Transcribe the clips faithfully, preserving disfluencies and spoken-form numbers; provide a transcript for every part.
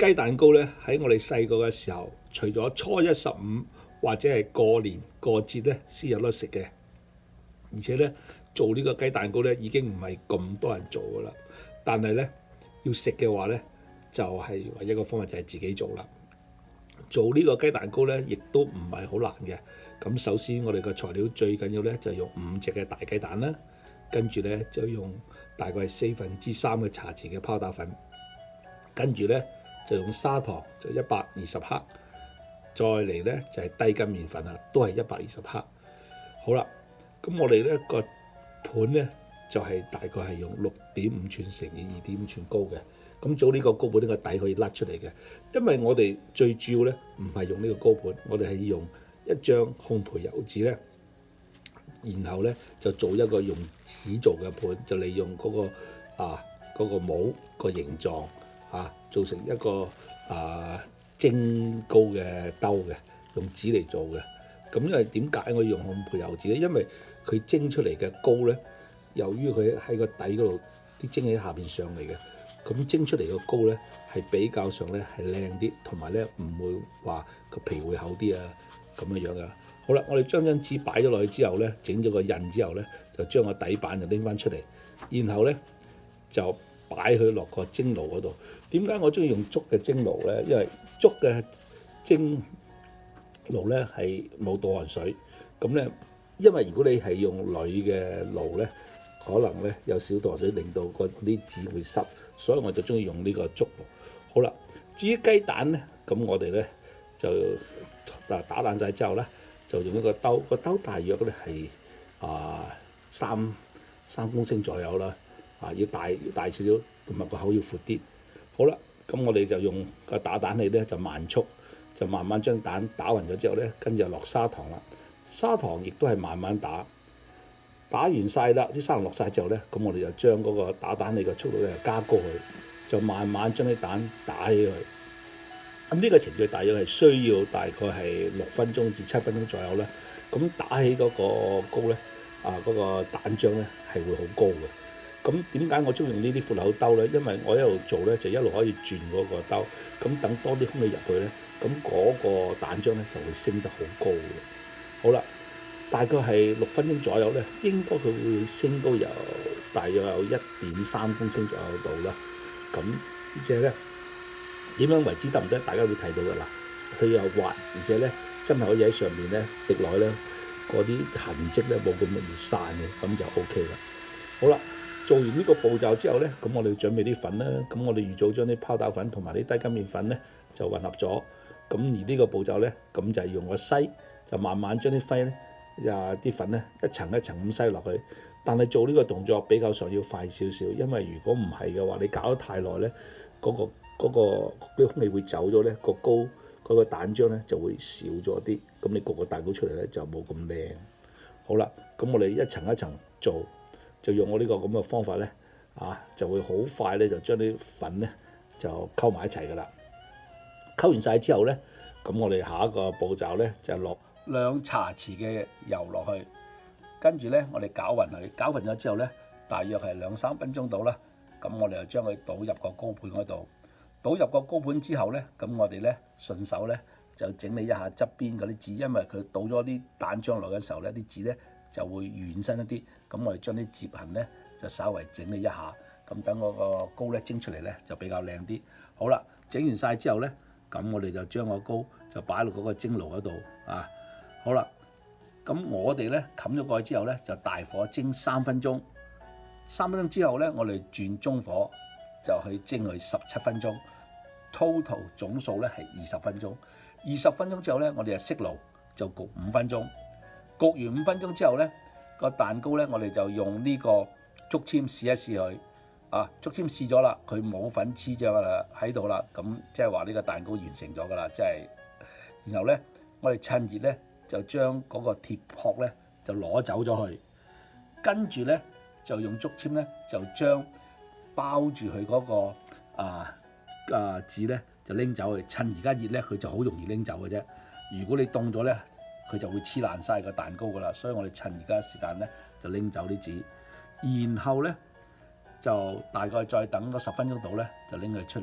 雞蛋糕咧喺我哋細個嘅時候，除咗初一十五或者係過年過節咧先有得食嘅，而且咧做呢個雞蛋糕咧已經唔係咁多人做噶啦。但係咧要食嘅話咧，就係唯一一個方法就係自己做啦。做呢個雞蛋糕咧，亦都唔係好難嘅。咁首先我哋個材料最緊要咧就用五隻嘅大雞蛋啦，跟住咧就用大概係四分之三嘅茶匙嘅泡打粉，跟住咧就用砂糖就一百二十克，再嚟咧就係低筋麵粉啊，都係一百二十克。好啦，咁我哋咧個盤咧就係大概係用六點五寸乘以二點五寸高嘅。咁做呢個高盤呢個底可以甩出嚟嘅，因為我哋最主要咧唔係用呢個高盤，我哋係用一張烘焙油紙咧，然後咧就做一個用紙做嘅盤，就利用嗰、嗰個啊嗰、嗰個模個形狀啊，做成一個啊蒸糕嘅兜嘅，用紙嚟做嘅。咁因為點解我要用烘焙油紙咧？因為佢蒸出嚟嘅糕咧，由於佢喺個底嗰度啲蒸喺下邊上嚟嘅。咁蒸出嚟個糕咧係比較上咧係靚啲，同埋咧唔會話個皮會厚啲啊咁樣樣噶。好啦，我哋將張紙擺咗落去之後咧，整咗個印之後咧，就將個底板就拎翻出嚟，然後咧就擺佢落個蒸爐嗰度。點解我中意用竹嘅蒸爐咧？因為竹嘅蒸爐咧係冇倒汗水，咁咧因為如果你係用鋁嘅爐咧，可能咧有少倒汗水，令到個啲紙會濕。所以我就中意用呢個竹爐。好啦，至於雞蛋咧，咁我哋咧就嗱打爛晒之後咧，就用一個兜，個兜大約咧係啊三三公升左右啦，啊要大要大少少，同埋個口要闊啲。好啦，咁我哋就用個打蛋器咧就慢速，就慢慢將蛋打勻咗之後咧，跟住就落砂糖啦。砂糖亦都係慢慢打。打完晒啦，啲砂糖落晒之後咧，咁我哋就將嗰個打蛋器嘅速度咧加高佢，就慢慢將啲蛋打起佢。咁呢個程序大約係需要大概係六分鐘至七分鐘左右啦。咁打起嗰個糕咧，啊嗰、嗰個蛋漿咧係會好高嘅。咁點解我中意用呢啲闊口兜咧？因為我一路做咧就一路可以轉嗰個兜，咁等多啲空氣入去咧，咁嗰個蛋漿咧就會升得好高嘅。好啦。大概係六分鐘左右咧，應該佢會升高由大約有一點三公升左右度啦。咁而且咧點樣為之得唔得？大家會睇到㗎啦。佢又滑，而且咧真係可以喺上面咧滴落咧嗰啲痕跡咧冇咁容易散嘅，咁就 O K 啦。好啦，做完呢個步驟之後咧，咁我哋準備啲粉啦。咁我哋預早將啲泡打粉同埋啲低筋麵粉咧就混合咗。咁而呢個步驟咧，咁就係用個篩就慢慢將啲輝咧。呀！啲粉咧一層一層咁篩落去，但係做呢個動作比較上要快少少，因為如果唔係嘅話，你搞得太耐咧，嗰、嗰個嗰、嗰個啲空氣會走咗咧，個糕嗰、嗰個蛋漿咧就會少咗啲，咁你焗個蛋糕出嚟咧就冇咁靚。好啦，咁我哋一層一層做，就用我呢個咁嘅方法咧，啊就會好快咧就將啲粉咧就溝埋一齊噶啦。溝完晒之後咧，咁我哋下一個步驟咧就落兩茶匙嘅油落去，跟住咧我哋攪勻佢，攪勻咗之後咧，大約係兩三分鐘到啦。咁我哋就將佢倒入個糕盤嗰度，倒入個糕盤之後咧，咁我哋咧順手咧就整理一下側邊嗰啲紙，因為佢倒咗啲蛋漿落嘅時候咧，啲紙咧就會軟身一啲。咁我哋將啲折痕咧就稍微整理一下，咁等嗰個糕咧蒸出嚟咧就比較靚啲。好啦，整完晒之後咧，咁我哋就將個糕就擺落嗰個蒸爐嗰度啊。好啦，咁我哋咧冚咗蓋之後咧，就大火蒸三分鐘。三分鐘之後咧，我哋轉中火就去蒸佢十七分鐘。total 總數咧係二十分鐘。二十分鐘之後咧，我哋就熄爐就焗五分鐘。焗完五分鐘之後咧，個蛋糕咧我哋就用呢個竹籤試一試佢。啊，竹籤試咗啦，佢冇粉黐咗啦喺度啦，咁即係話呢個蛋糕完成咗噶啦，即係。然後咧，我哋趁熱咧。就將嗰個鐵殼咧就攞走咗去，跟住咧就用竹籤咧就將包住佢嗰、嗰個啊啊紙咧就拎走去。趁而家熱咧，佢就好容易拎走嘅啫。如果你凍咗咧，佢就會黐爛晒個蛋糕噶啦。所以我哋趁而家時間咧就拎走啲紙，然後咧就大概再等個十分鐘度咧，就拎佢出嚟咧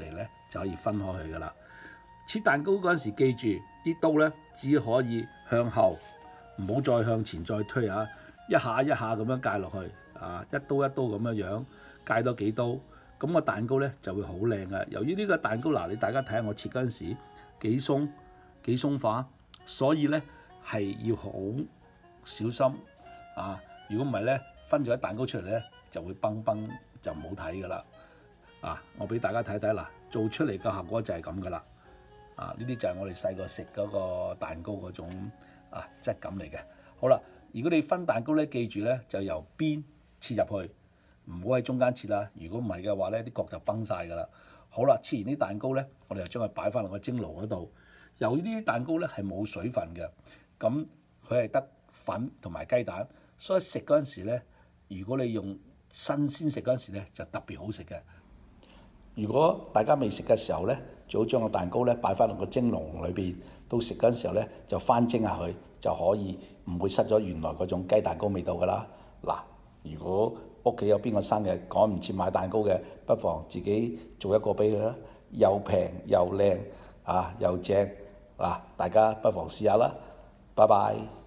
就可以分開去噶啦。切蛋糕嗰陣時，記住啲刀咧只可以向後，唔好再向前再推啊！一下一下咁樣戒落去啊，一刀一刀咁樣樣戒多幾刀，咁個蛋糕咧就會好靚嘅。由於呢個蛋糕嗱，你大家睇下我切嗰陣時幾鬆幾鬆化，所以咧係要好小心啊！如果唔係咧，分咗啲蛋糕出嚟咧就會崩崩，就唔好睇噶啦。啊，我俾大家睇睇嗱，做出嚟嘅效果就係咁噶啦。啊，呢啲就係我哋細個食嗰個蛋糕嗰種啊質感嚟嘅。好啦。如果你分蛋糕咧，記住咧就由邊切入去，唔好喺中間切啦。如果唔係嘅話咧，啲角就崩晒㗎啦。好啦，切完啲蛋糕咧，我哋就將佢擺翻落個蒸爐嗰度。由於呢啲蛋糕咧係冇水分嘅，咁佢係得粉同埋雞蛋，所以食嗰陣時咧，如果你用新鮮食嗰陣時咧，就特別好食嘅。如果大家未食嘅時候咧，最好將個蛋糕咧擺翻落個蒸籠裏邊，到食嗰陣時候咧就翻蒸下佢，就可以唔會失咗原來嗰種雞蛋糕味道噶啦。嗱，如果屋企有邊個生日趕唔切買蛋糕嘅，不妨自己做一個俾佢啦，又平又靚啊，又正嗱，大家不妨試下啦。拜拜。